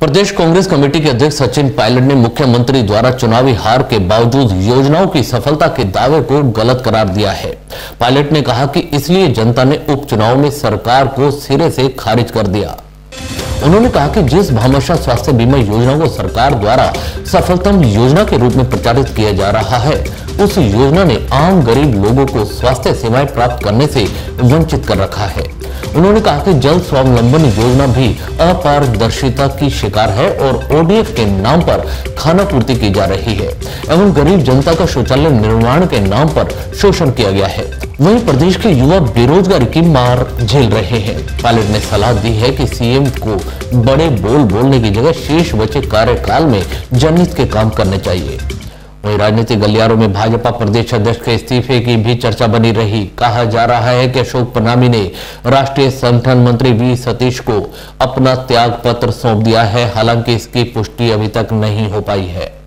प्रदेश Congress committee के अध्यक्ष सचिन पायलट ने मुख्यमंत्री द्वारा चुनावी हार के बावजूद योजनाओं की सफलता के दावे को गलत करार दिया है। पायलट ने कहा कि इसलिए जनता ने उपचुनाव में सरकार को सिरे से खारिज कर दिया। उन्होंने कहा कि जिस भामाशाह स्वास्थ्य बीमा योजना को सरकार द्वारा सफलतम योजना के रूप में प्रचारित किया जा रहा है, उस योजना ने आम गरीब लोगों को स्वास्थ्य सेवाएं प्राप्त करने से वंचित कर रखा है। उन्होंने कहा कि जल स्वावलंबन योजना भी अपारदर्शिता की शिकार है और ओडीएफ के नाम पर खानापूर्ति की जा रही है एवं गरीब जनता का शौचालय निर्माण के नाम पर शोषण किया गया है। वहीं प्रदेश के युवा बेरोजगारी की मार झेल रहे हैं। पायलट ने सलाह दी है कि सीएम को बड़े बोल बोलने की जगह शेष बचे कार्यकाल में जनहित के काम करने चाहिए। वहीं राजनीतिक गलियारों में भाजपा प्रदेश अध्यक्ष के इस्तीफे की भी चर्चा बनी रही। कहा जा रहा है कि अशोक पनामी ने राष्ट्रीय संगठन मंत्री वी सतीश को अपना त्याग पत्र सौंप दिया है। हालांकि इसकी पुष्टि अभी तक नहीं हो पाई है।